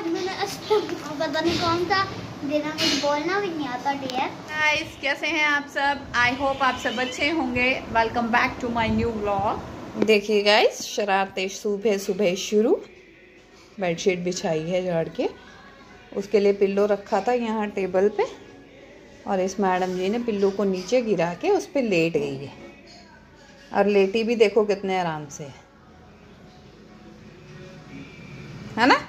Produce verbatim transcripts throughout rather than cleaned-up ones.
आज मैंने पता नहीं कौन सा देना, मुझे बोलना भी नहीं आता डियर। गाइस कैसे हैं आप सब? आई होप आप सब अच्छे होंगे। Welcome back to my new vlog. देखिए गाइस, शरारतें सुबह सुबह शुरू। बेडशीट बिछाई है झाड़ के, उसके लिए पिल्लो रखा था यहाँ टेबल पे, और इस मैडम जी ने पिल्लो को नीचे गिरा के उस पर लेट गई है। और लेटी भी देखो कितने आराम से है ना।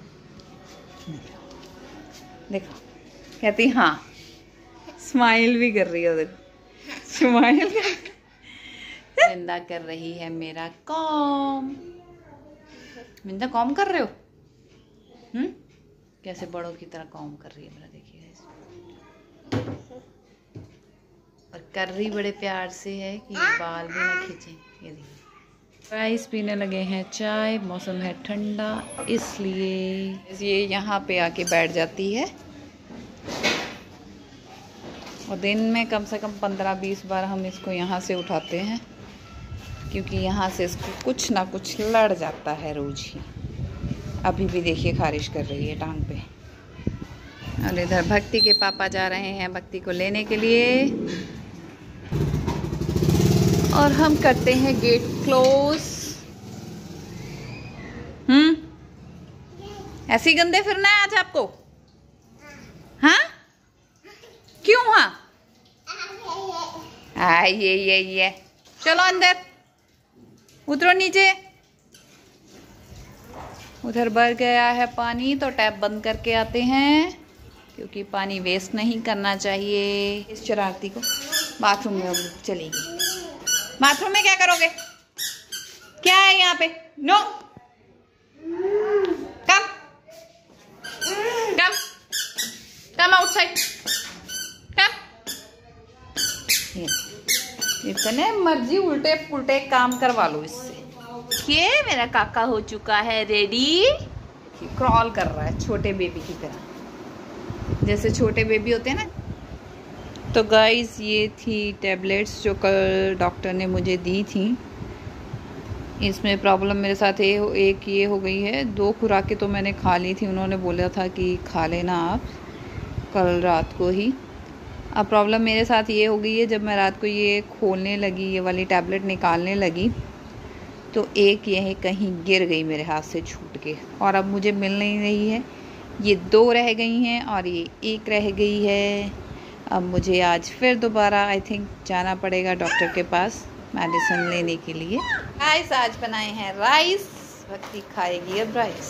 देखो कहती हाँ, स्माइल भी कर रही है। देखो स्माइल कर मिंदा कर रही है मेरा कॉम। मिंदा कॉम कर रहे हो? हम्म कैसे बड़ों की तरह कॉम कर रही है मेरा, देखिएगा। और कर रही बड़े प्यार से है कि बाल भी ना खींचे। ये देखिए राइस पीने लगे हैं चाय। मौसम है ठंडा, इसलिए ये यहाँ पे आके बैठ जाती है। और दिन में कम से कम पंद्रह बीस बार हम इसको यहाँ से उठाते हैं, क्योंकि यहाँ से इसको कुछ ना कुछ लड़ जाता है रोज ही। अभी भी देखिए खारिश कर रही है टांग पे। और इधर भक्ति के पापा जा रहे हैं भक्ति को लेने के लिए, और हम करते हैं गेट क्लोज। हम्म ऐसे ही गंदे फिरना है आज आपको? हाँ क्यों? हाँ आ, ये ये ये चलो अंदर, उतरो नीचे। उधर भर गया है पानी, तो टैप बंद करके आते हैं, क्योंकि पानी वेस्ट नहीं करना चाहिए। इस शरारती को बाथरूम में चलेगी। बाथरूम में क्या करोगे? क्या है यहाँ पे? No come come come outside come. इतने मर्जी उल्टे पुल्टे काम करवा लो इससे। ये मेरा काका हो चुका है रेडी। क्रॉल कर रहा है छोटे बेबी की तरह, जैसे छोटे बेबी होते हैं ना। तो गाइस ये थी टैबलेट्स जो कल डॉक्टर ने मुझे दी थी। इसमें प्रॉब्लम मेरे साथ ये एक ये हो गई है, दो खुराकें तो मैंने खा ली थी, उन्होंने बोला था कि खा लेना आप कल रात को ही। अब प्रॉब्लम मेरे साथ ये हो गई है, जब मैं रात को ये खोलने लगी, ये वाली टैबलेट निकालने लगी, तो एक यह कहीं गिर गई मेरे हाथ से छूट के, और अब मुझे मिल नहीं रही है। ये दो रह गई हैं और ये एक रह गई है। अब मुझे आज फिर दोबारा आई थिंक जाना पड़ेगा डॉक्टर के पास मेडिसिन लेने के लिए। राइस आज बनाए हैं राइस, भक्ति खाएगी अब राइस।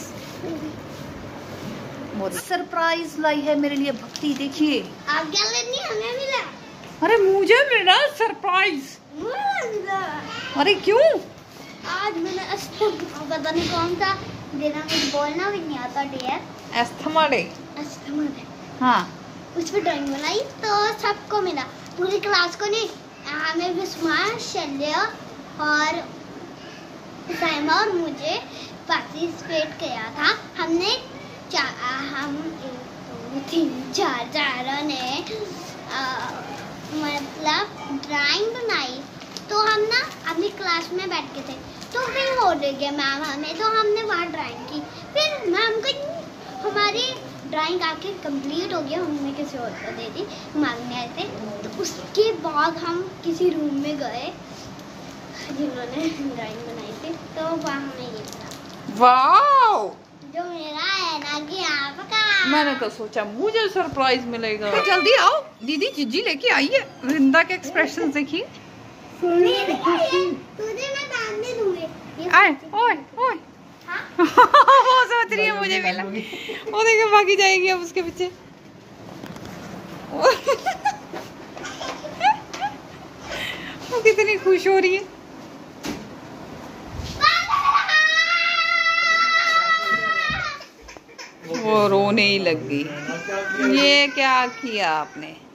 सरप्राइज लाई है मेरे लिए भक्ति, देखिए। आप क्या लेनी? हमें मिला। अरे मुझे मिला सरप्राइज। अरे क्यों? आज मैंने पता नहीं कौन सा देना, मुझे बोलना भी नहीं आता dear. Asthma day. Asthma day हाँ, उस पर ड्राइंग बनाई तो सबको मिला, पूरी क्लास को नहीं। हमें विस्मार, शल्य और साइमा और मुझे पार्टिसिपेट किया था। हमने चा, हम एक दो तीन चार चारों ने आ, मतलब ड्राइंग बनाई। तो हम ना अपनी क्लास में बैठ के थे, तो फिर हो गया मैम हमें, तो हमने वहाँ ड्राइंग की। फिर मैम को हमारी ड्राइंग आके कंप्लीट हो गया, हमने किसी और को दे दी, मांगने आए थे। तो उसके बाद हम किसी रूम में गए जिन्होंने ड्राइंग बनाई थी, तो वहाँ हमें ये मिला। वाओ, जो मेरा है ना कि आपका। मैंने तो सोचा मुझे सरप्राइज मिलेगा। तो जल्दी आओ, दीदी जीजी लेके आई है। वृंदा के एक्सप्रेशन देखिए। तुझे मैं दान दे दूंगी। आए ओए ओए वो सोच रही है मुझे मिला, वो देखे भागी जाएगी अब उसके पीछे। वो कितनी खुश हो रही है। वो रोने ही लग गई। ये क्या किया आपने?